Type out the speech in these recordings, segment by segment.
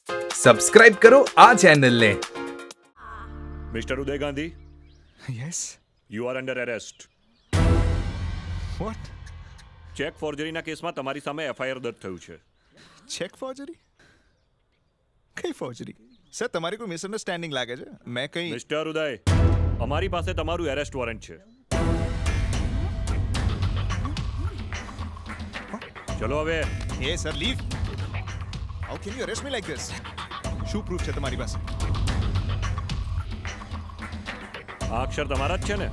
Subscribe કરો આ ચેનલને. Mister Uday Gandhi, yes. You are under arrest. What? Cheque ફોર્જરીના કેસમાં તમારી સામે એફઆઈઆર દર્જ થયું છે. Cheque forgery? કઈ ફોર્જરી? સર, તમારી કોઈ મિસઅન્ડરસ્ટેન્ડિંગ લાગે છે. મેં કઈ... મિસ્ટર ઉદય, અમારી પાસે તમારું એરેસ્ટ વોરંટ છે. ચલો હવે. એ sir, leave. How can you arrest me like this? શું પ્રૂફ છે તમારી પાસે? આ અક્ષર તમારા જ છે ને?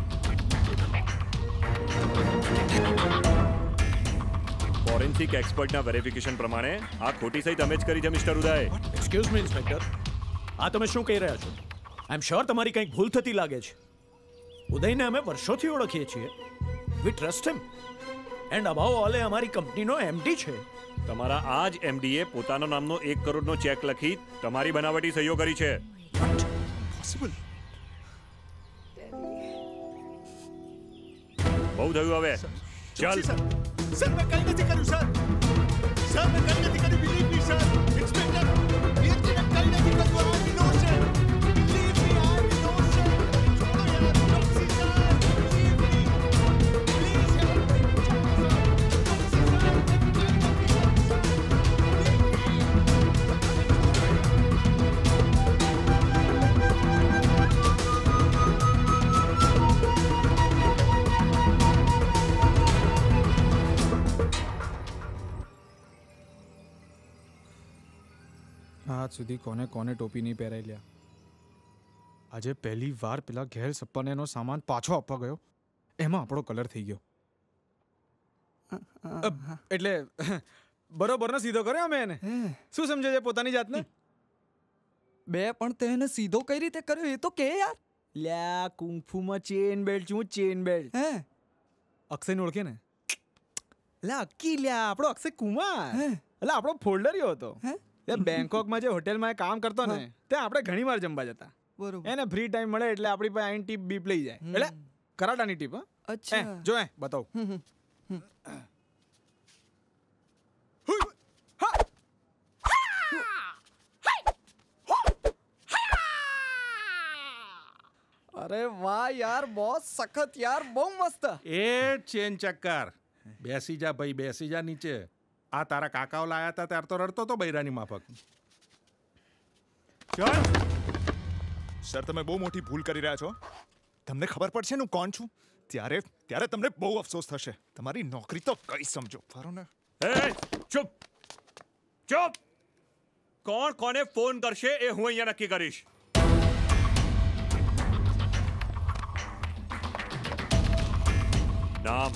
ફોરેન્સિક એક્સપર્ટના વેરિફિકેશન પ્રમાણે આ ખોટી સહી તમે જ કરી છે mister Uday. Excuse me inspector, આ તમે શું કહી રહ્યા છો? આઈ એમ શ્યોર તમારી કંઈક ભૂલ થતી લાગે છે. ઉદયને અમે વર્ષોથી ઓળખીએ છીએ. We trust him and above all એ અમારી કંપનીનો એમડી છે. તમારા આ જ એમડીએ પોતાનો નામનો 1 કરોડનો ચેક લખી તમારી બનાવટી સહીઓ કરી છે. પોસિબલ? બહુ થયું હવે. ચાલ. સર, મેં કંઈ નથી કર્યું સર. સર, મેં કંઈ નથી કર્યું. Believe me sir. ઇન્સ્પેક્ટર, મેં કંઈ નથી કર્યું. આ ઇનોસેન્ટ. બિલીવ મી, આ ઇનોસેન્ટ. છોડો યાર. ટોક્સી સર. Believe me. પ્લીઝ યાર. આજ સુધી કોને કોને ટોપી નહીં પહેરાઈ લ્યા. આજે પહેલી વાર પેલા ઘેર સપ્પાનેનો સામાન પાછો આપવા ગયો, એમાં આપણો કલર થઈ ગયો. એટલે બરોબરનો સીધો કર્યો અમે એને. શું સમજે છે પોતાની જાતને? બે પણ તેને સીધો કઈ રીતે કર્યો એ તો કે યાર. લ્યા, કુંફુમાં ચેન બેલ્ટ છું, ચેન બેલ્ટ. હે અક્ષયને ઓળખે ને? લ્યા અક્કી, લ્યા આપણો અક્ષય કુમાર. એટલે આપણો ફોલ્ડરિયો હતો. બેંકોકમાં જે હોટેલમાં કામ કરતો ને ત્યાં આપણે ઘણી વાર જમવા જતા. બરોબર. એને ફ્રી ટાઈમ મળે એટલે આપણી પાસે આઈન ટીપ બીપ લઈ જાય. એટલે કરાટાની ટીપ. અચ્છા. જો બતાવ. અરે વાહ યાર, બોસ સખત યાર, બહુ મસ્ત. એ ચેન ચક્કર, બેસી જા ભાઈ, બેસી જા નીચે. આ તારા કાકાઓ લાયા હતા ત્યારે તો રડતો તો બૈરાની માફક. ચાલ. સર, તમે બહુ મોટી ભૂલ કરી રહ્યા છો. તમને ખબર પડશે ને હું કોણ છું ત્યારે તમને બહુ અફસોસ થશે. તમારી નોકરી તો કઈ સમજો ખરો ને. એ ચૂપ ચૂપ. કોણ કોને ફોન કરશે એ હું અહીંયા નક્કી કરીશ. નામ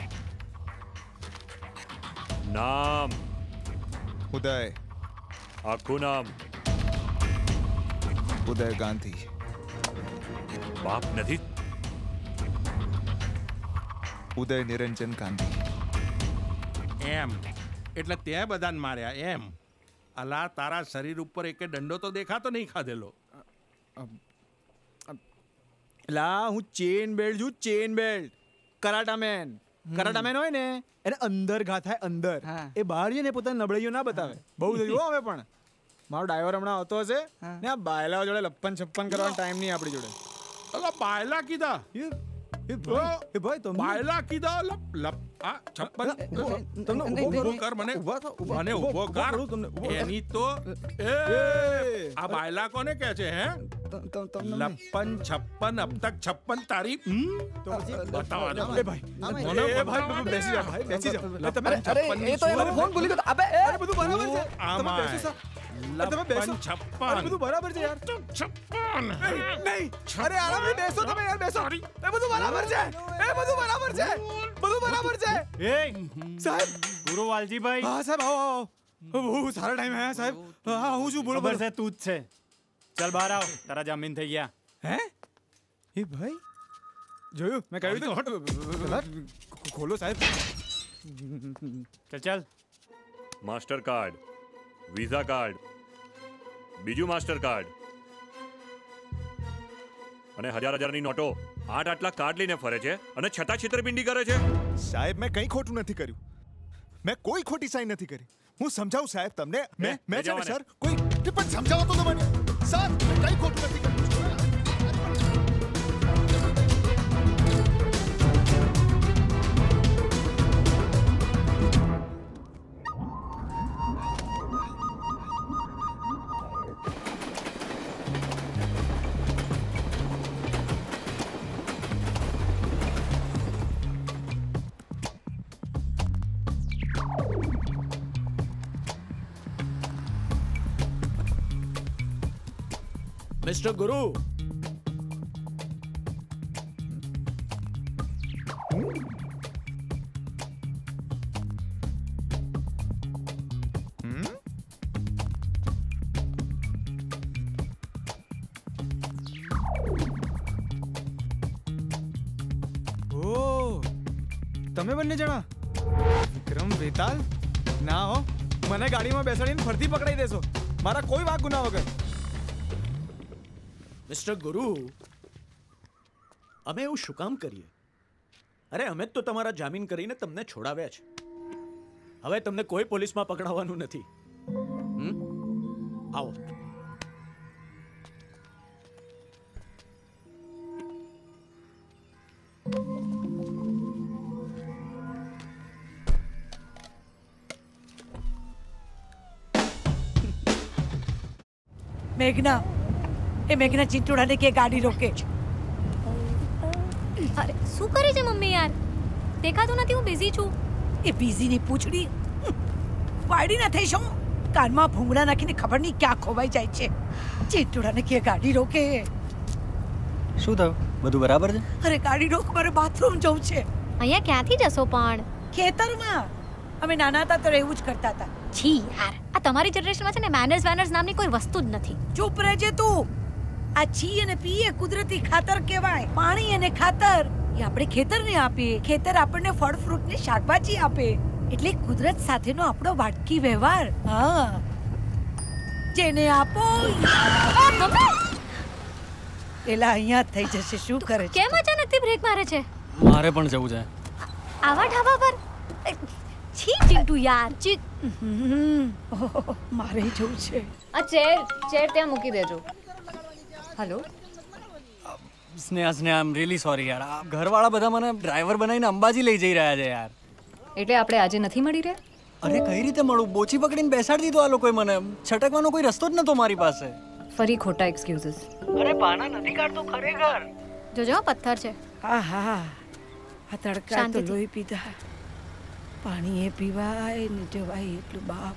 નામ ઉદય. આખું નામ? ઉદય ગાંધી. બાપ નથી? ઉદય નિરંજન ગાંધી. એમ એટલે તે બધાને માર્યા એમ? અલા, તારા શરીર ઉપર એક દંડો તો દેખાતો નહીં ખાધેલો. લા, હું ચેન બેલ્ટ છું, ચેન બેલ્ટ. કરાટામેન હોય ને એને અંદર ઘા થાય, અંદર. એ બહાર જઈને પોતાની નબળાઈઓ ના બતાવે. બહુ થયું હવે. પણ મારો ડ્રાઈવર હમણાં આવતો હશે ને આ બાયલાઓ જોડે લપ્પન છપ્પન કરવાનો ટાઈમ નહીં આપણી જોડે. અલા, બાયલા કીધા? એ ભાઈ તમે બાયલા કીધા? લપ આ છપ્પન. તમને ઊભો કર મને. મને ઊભો કર. એની તો આ બાયલા કોને કહે છે? હે, લપ્પન છપ્પન અબ તક છપ્પન તારી બતાવા દો. એ ભાઈ બેસી જાઓ, ભાઈ બેસી જાઓ. અરે એ તો એનો ફોન ભૂલી ગયો. અબે અરે બધું બરાબર છે. તમે બેસો સર. તમે બેસો. છપ્પન બધું બરાબર છે યાર. છપ્પન નહીં. અરે આરામથી બેસો તમે યાર, બેસો. એ બધું બરાબર છે. એ બધું બરાબર છે. બધું બરાબર છે. એ સાહેબ. ગુરુ વાલજીભાઈ. હા સાહેબ, આવો. બહુ સારા ટાઈમ હે સાહેબ. હા, હું શું બોલું? ખબર છે તું જ છે. ચાલ બહાર આવ, તારા જામીન થઈ ગયા. હે? એ ભાઈ જોયું મેં કહ્યું તો. ખોલો સાહેબ. ચાલ. માસ્ટર કાર્ડ, વિઝા કાર્ડ, બીજું માસ્ટર કાર્ડ અને હજારની નોટો. 8 કાર્ડ લઈને ફરે છે અને છતાં છેતરપિંડી કરે છે. સાહેબ, મેં કંઈ ખોટું નથી કર્યું. મેં કોઈ ખોટી સાઈન નથી કરી. હું સમજાવું સાહેબ તમને. મેં સર કોઈ પણ સમજાવો તો મને સર કઈ ખોટું નથી કર્યું મિસ્ટર ગુરુ, તમે બંને જણા વિક્રમ વેતાલ ના હો, મને ગાડીમાં બેસાડીને ફરતી પકડાઈ દેશો મારા કોઈ વાક ગુના વગર. મિસ્ટર ગુરુ, અમે એવું શું કામ કરીએ? અરે અમે જ તો તમારા જામીન કરીને તમને છોડાવ્યા છે. હવે તમને કોઈ પોલીસમાં પકડાવવાનું નથી. આવો. મેઘના, એ મેઘના ચિંટોડાને કે ગાડી રોકે. અરે શું કરે છે મમ્મી યાર? દેખાતું નથી હું બિઝી છું. એ બિઝીની પૂછડી વાડી ના થઈ શું? કાનમાં ભૂંગળા નાખીને ખબર નહીં ક્યાં ખોવાઈ જાય છે. ચિંટોડાને કે ગાડી રોકે. શું થયું? બધું બરાબર છે? અરે ગાડી રોક, મારે બાથરૂમ જવું છે. અહીંયા ક્યાંથી જશો પણ? ખેતરમાં. અમે નાના હતા તો એવું જ કરતા હતા. છી યાર, આ તમારી જનરેશનમાં છે ને મેનર્સ નામની કોઈ વસ્તુ જ નથી. ચૂપ રહેજે તું. આ છી અને પી એ કુદરતી ખાતર કહેવાય. પાણી અને ખાતર એ આપણે ખેતરને આપીએ, ખેતર આપણને ફળ ફ્રૂટ ને શાકભાજી આપે. એટલે કુદરત સાથેનો આપણો વાટકી વ્યવહાર. હા, જેને આપો પેલા અહીંયા થઈ જશે. શું કરે છે? કેમ અચાનકથી બ્રેક મારે છે? મારે પણ જવું છે. આવા ઢાબા પર છી ચિંટુ યાર. મારે જવું છે. આ ચેર ત્યાં મૂકી દેજો. Hello Sneha, I am really sorry યાર. આ ઘરવાળા બધા મને ડ્રાઈવર બનાવીને અંબાજી લઈ જઈ રહ્યા છે યાર. એટલે આપણે આજે નથી મળી રહ્યા? અરે કઈ રીતે મળું? બોચી પકડીને બેસાડી દીધો આ લોકોએ મને. છટકવાનો કોઈ રસ્તો જ નતો મારી પાસે. ફરી ખોટા એક્સક્યુઝીસ. અરે બાના નથી કાઢતો ખરેખર. જોજો પથ્થર છે. આહા, આ તડકા તો લોહી પીધા. પાણી એ પીવાય ને જવાય એટલું બાપ.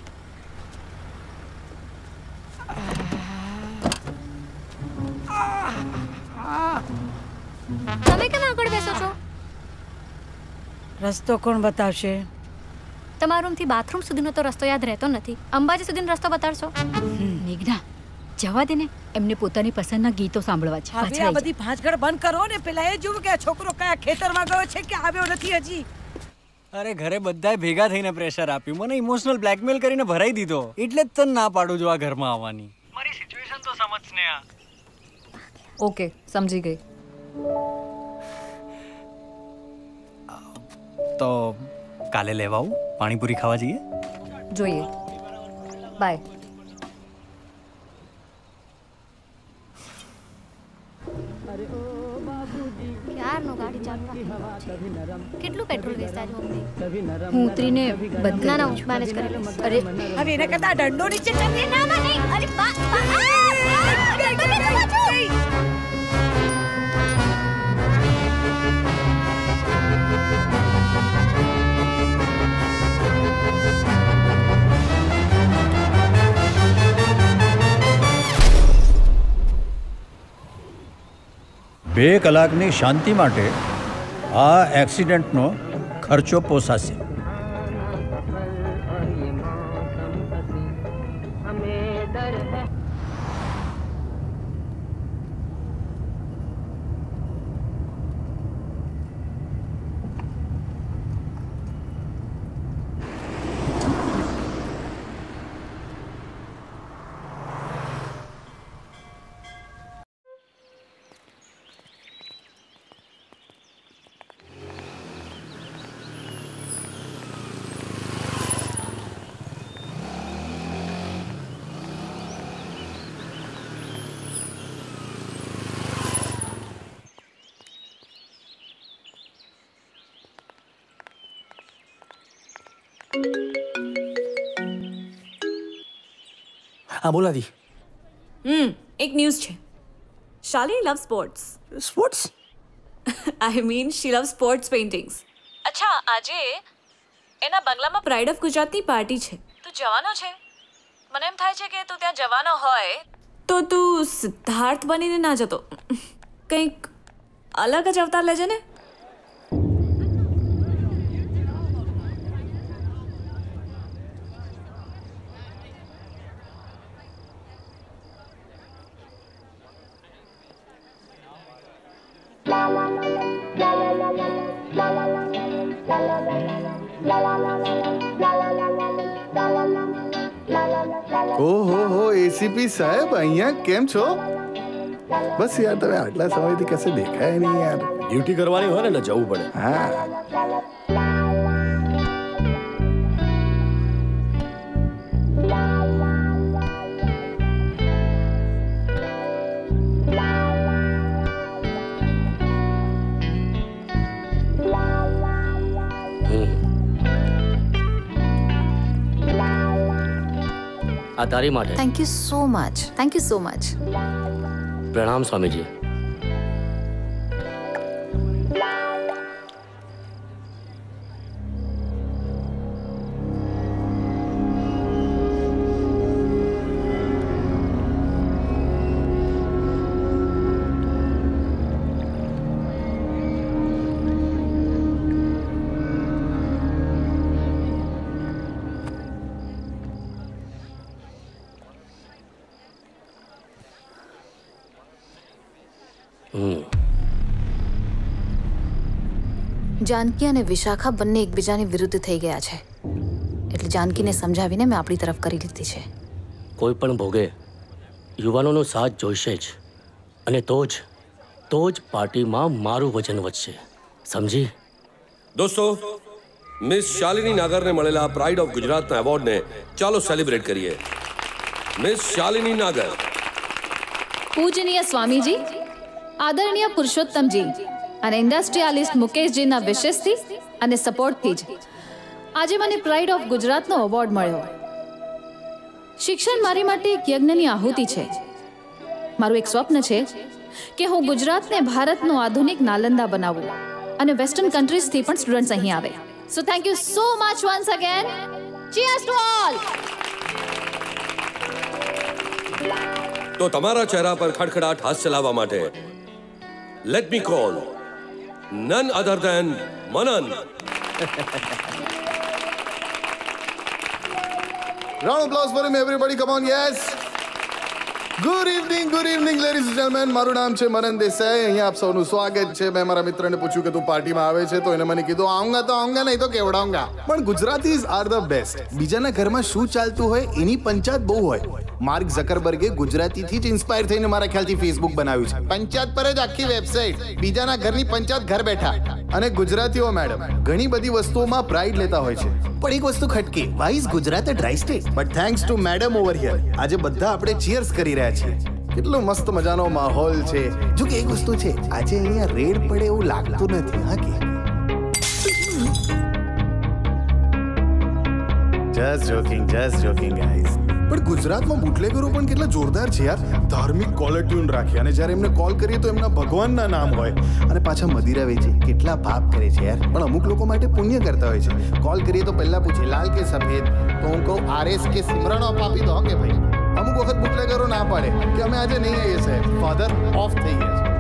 તમે કેમ આગળ બેસો છો? રસ્તો કોણ બતાવશે? તમારા રૂમથી બાથરૂમ સુધીનો તો રસ્તો યાદ રહેતો નથી. અંબાજી સુધીનો રસ્તો બતાડશો? મેઘના, જવા દે ને. એમને પોતાની પસંદના ગીતો સાંભળવા છે. હવે આ બધી ભાંજગડ બંધ કરો ને. પેલા એ જોવું કે આ છોકરો કયા ખેતરમાં ગયો છે કે આવ્યો નથી હજી. અરે ઘરે બધાએ ભેગા થઈને પ્રેશર આપ્યું. મને ઇમોશનલ બ્લેકમેલ કરીને ભરાઈ દીધો. એટલે જ તને ના પાડું છું આ ઘરમાં આવવાની. મારી સિચ્યુએશન તો સમજ સ્નેહા. ઓકે, સમજી ગઈ. તો કાલે લેવા આવું? પાણીપુરી ખાવા જઈએ? જોઈએ. બાય. ક્યારનો ગાડી ચાલુ રાખી. કેટલું પેટ્રોલ વેસ્ટ આજે મમ્મી? હું ઉતરીને ના ના, હું મેનેજ કરી લઈશ. અરે હવે એને કરતા દંડો નીચે કરી. ના ના નહીં. અરે બે કલાકની શાંતિ માટે આ એક્સિડન્ટનો ખર્ચો પોસાશે. હા બોલ આદિ. એક ન્યૂઝ છે. Shalini love sports. Sports? I mean she love sports paintings. અચ્છા, આજે એના બંગલામાં પ્રાઇડ ઓફ ગુજરાતની પાર્ટી છે. તું જવાનો છે? મને એમ થાય છે કે તું ત્યાં જવાનો હોય તો તું સિદ્ધાર્થ બનીને ના જતો, કંઈક અલગ જ અવતાર લેજે ને. ઓહો એસીપી સાહેબ, અહીંયા કેમ છો? બસ યાર, તમે આટલા સમયથી કશે દેખાય નહીં યાર. ડ્યુટી કરવાની હોય ને એટલે જવું પડે. હા. આ તારી માટે. Thank you so much. Thank you so much. પ્રણામ સ્વામીજી. જાનકી અને વિશાખા બંને એકબીજાની વિરુદ્ધ થઈ ગયા છે, એટલે જાનકીને સમજાવીને મેં આપણી તરફ કરી લીધી છે. કોઈ પણ ભોગે યુવાનોનો સાથ જોઈશે જ, અને તો જ પાર્ટીમાં મારું વજન વધશે, સમજી? દોસ્તો, મિસ શાલિની નાગરને મળેલા પ્રાઇડ ઓફ ગુજરાતના એવોર્ડને ચાલો સેલિબ્રેટ કરીએ. મિસ શાલિની નાગર. પૂજનીય સ્વામીજી, આદરણીય પુરુષોત્તમજી અને ઇન્ડસ્ટ્રીયાલિસ્ટ મુકેશજીના વિશેષથી અને સપોર્ટથી જ આજે મને પ્રાઇડ ઓફ ગુજરાતનો એવોર્ડ મળ્યો. શિક્ષણ મારી માટે એક યજ્ઞની આહુતિ છે. મારું એક સ્વપ્ન છે કે હું ગુજરાતને ભારતનું આધુનિક નાલંદા બનાવું અને વેસ્ટર્ન કન્ટ્રીઝથી પણ સ્ટુડન્ટ્સ અહીં આવે. So thank you so much once again. Cheers to all. તો તમારા ચહેરા પર ખડખડાટ હાસ્ય લાવવા માટે let me call none other than Manan. Round of applause for him, everybody. Come on, yes. Good evening, ladies and gentlemen. મારું નામ છે મનન દેસાઈ. અહીંયા આપ સૌનું સ્વાગત છે. મેં મારા મિત્રને પૂછ્યું કે તું પાર્ટીમાં આવે છે, તો એને મને કીધું આઉંગા નહીં તો કેવડાઉંગા. પણ ગુજરાતીઝ આર ધ બેસ્ટ. બીજાના ઘરમાં શું ચાલતું હોય એની પંચાયત બહુ હોય. માર્ક ઝકરબર્ગે ગુજરાતીથી જ ઇન્સ્પાયર થઈને મારા ખ્યાલથી ફેસબુક બનાવ્યું છે. પંચાયત પર જ આખી વેબસાઇટ. બીજાના ઘરની પંચાયત ઘર બેઠા. અને ગુજરાતીઓ મેડમ ઘણી બધી વસ્તુઓમાં પ્રાઇડ લેતા હોય છે, પણ એક વસ્તુ ખટકે, why is Gujarat a dry state? But thanks to madam over here આજે બધા આપણે ચીયર્સ કરી રહ્યા છીએ. કેટલો મસ્ત મજાનો માહોલ છે. જો કે એક વસ્તુ છે, આજે અહીંયા રેડ પડે એવું લાગતું નથી. હા કે જસ્ટ જોકિંગ ગાઈઝ. પણ ગુજરાતમાં બુટલેગરો પણ કેટલા જોરદાર છે યાર. ધાર્મિક કોલર ટ્યુન રાખે અને જ્યારે એમને કોલ કરીએ તો એમના ભગવાનના નામ હોય, અને પાછા મદિરા વેચે. કેટલા પાપ કરે છે યાર. પણ અમુક લોકો માટે પુણ્ય કરતા હોય છે. કોલ કરીએ તો પહેલા પૂછે લાલ કે સફેદ, તો હું કહું આરએસ કે સિમરન ઓફ આપી દો કે ભાઈ. અમુક વખત બુટલેગરો ના પાડે કે અમે આજે નહીં આવીએ સાહેબ, ફાધર ઓફ થઈ ગયા છે.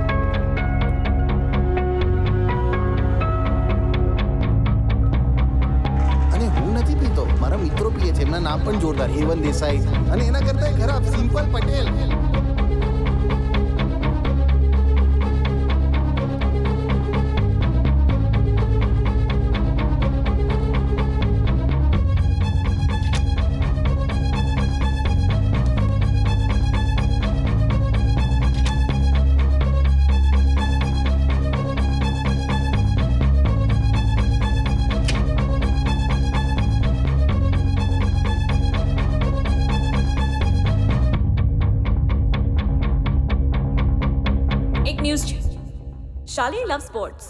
મારા મિત્રો પીએ છે, એમના નામ પણ જોરદાર, હેવન દેસાઈ, અને એના કરતા ખરાબ simple Patel. Shalini loves sports.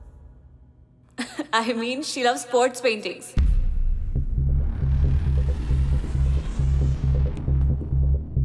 I mean, she loves sports paintings.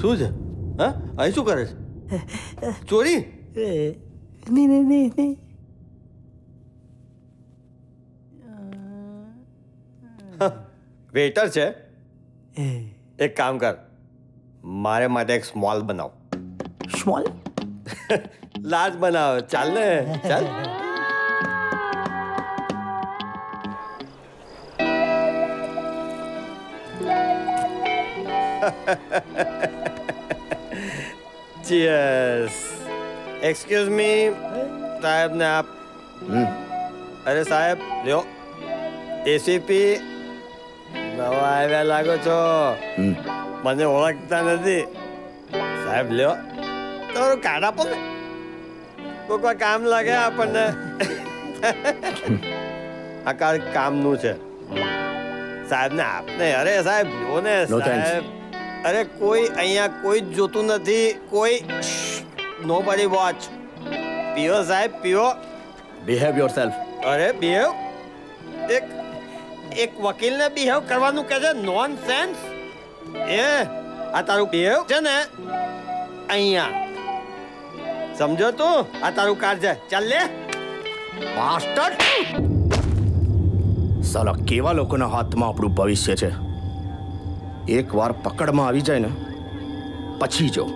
શું છે? હા, અહીં શું કરે છે? ચોરી? નહીં. વેટર છે? એક કામ કર, મારે માટે એક સ્મોલ બનાવ. સ્મોલ? લાર્જ બનાવ. ચાલ ને, ચાલ. Cheers. Excuse me, साहब ने आप. अरे साहब લ્યો એસીપી નવા આવ્યા લાગો છો. મને ઓળખતા નથી સાહેબ. લ્યો તમારું કાર્ડ આપો ને, કોઈ કામ લાગે આપણને. આ કાર્ડ કામનું છે સાહેબ ને આપને. અરે સાહેબ લ્યો ને સાહેબ. અરે કોઈ અહીંયા કોઈ જ જોતું નથી. કોઈ નોબડી વોચ. પીઓ સાહેબ પીઓ. Behave yourself. અરે બિહેવ? એક વકીલને બિહેવ કરવાનું કહે છે? નોનસેન્સ. આ તારું બિહેવ છે ને અહીંયા, સમજો તું? આ તારું કાર્ડ છે. ચાલ લે માસ્ટર. સાલા કેવા લોકોના હાથમાં આપણું ભવિષ્ય છે. એકવાર પકડમાં આવી જાય ને પછી જો.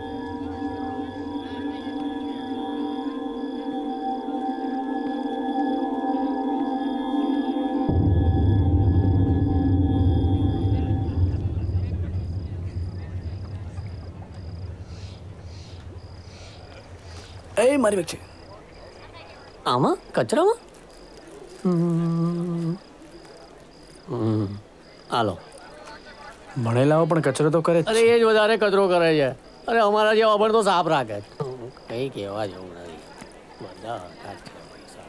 એ મારી બેગ છે આમાં કચરામાં. હાલો. ભણેલાઓ પણ કચરો તો કરે. અરે એ જ વધારે કચરો કરે છે. અરે અમારા જેવા અભણ તો સાફ રાખે. કઈ કહેવા જેવું નથી. બધા પૈસા.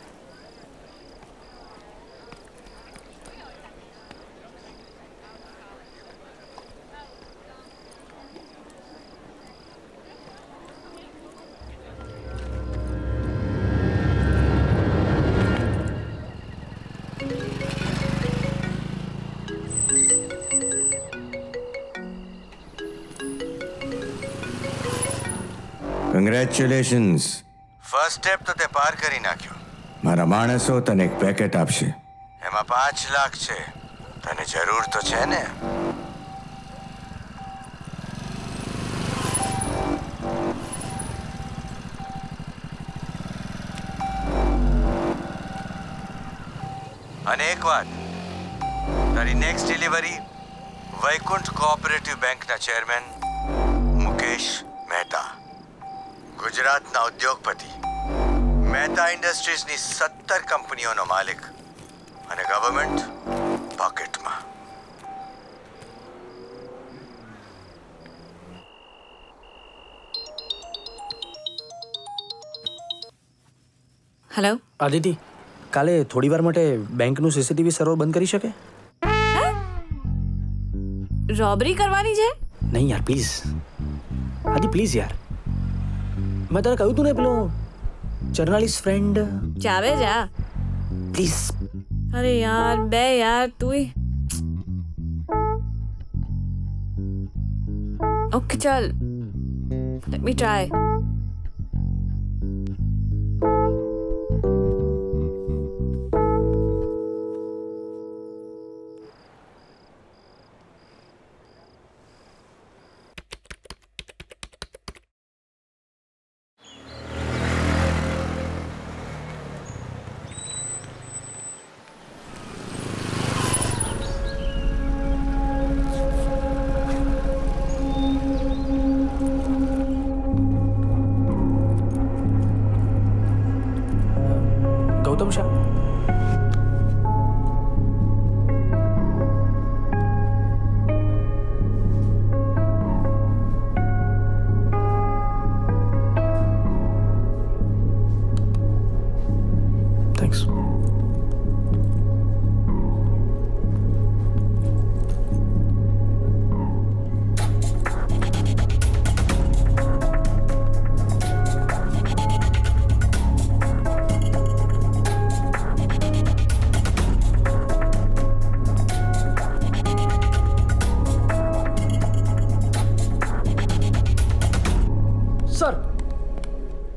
કંગ્રેચ્યુલેશન્સ. ફર્સ્ટ સ્ટેપ તો તે પાર કરી નાખ્યો. મારા માણસો તને એક પેકેટ આપશે. એમાં 5 લાખ છે. તને જરૂર તો છે ને? અને એક વાત, તારી નેક્સ્ટ ડિલિવરી વૈકુંઠ કોઓપરેટિવ બેંકના ચેરમેન મુકેશ મહેતા, ગુજરાતના ઉદ્યોગપતિ, મહેતા ઇન્ડસ્ટ્રીઝની 17 કંપનીઓનો માલિક અને ગવર્મેન્ટ પોકેટમાં. હેલો આદિતિ, કાલે થોડી વાર માટે બેંકનું સીસીટીવી સર્વર બંધ કરી શકે? રોબરી કરવાની છે? નહીં યાર પ્લીઝ. આદિ પ્લીઝ યાર. મેં તને કહ્યું તું ને પેલો જર્નલિસ્ટ ફ્રેન્ડ. ચાલે જા પ્લીઝ. અરે યાર બે યાર તું. ઓકે ચાલ, લેટ મી ટ્રાય.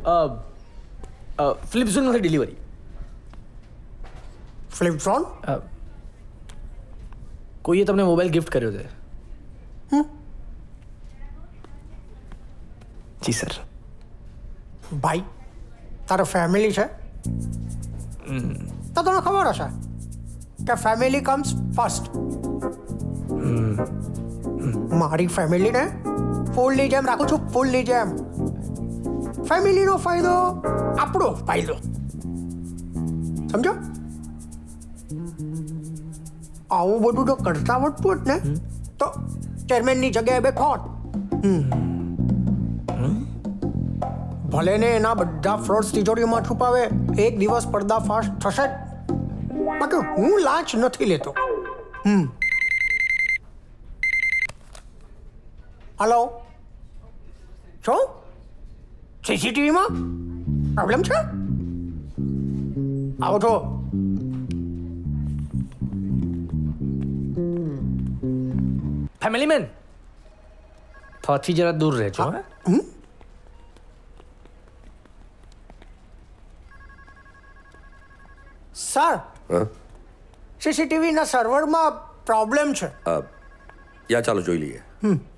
ફ્લિપઝોનમાંથી ડિલિવરી. ફ્લિપઝોન? કોઈએ તમને મોબાઈલ ગિફ્ટ કર્યો છે. જી સર. ભાઈ તારો ફેમિલી છે તો તને ખબર હશે કે ફેમિલી કમ્સ ફર્સ્ટ. મારી ફેમિલીને ફૂલની જેમ રાખું છું, ફૂલની જેમ. ફેમિલીનો ફાયદો આપણો ફાયદો, સમજો? આવું બધું તો કરતા આવડતું જ ને તો ચેરમેનની જગ્યાએ બેઠોત. ભલે ને એના બધા ફ્રોડ્સ તિજોરીમાં છુપાવે, એક દિવસ પર્દાફાશ થશે જ. બાકી હું લાંચ નથી લેતો. હલો, શું સીસીટીવીમાં પ્રોબ્લેમ છે? આવો છો. ફેમિલી મેન, થોથી જરા દૂર રહેજો. સર, સીસીટીવીના સર્વરમાં પ્રોબ્લેમ છે. યા ચાલો જોઈ લઈએ.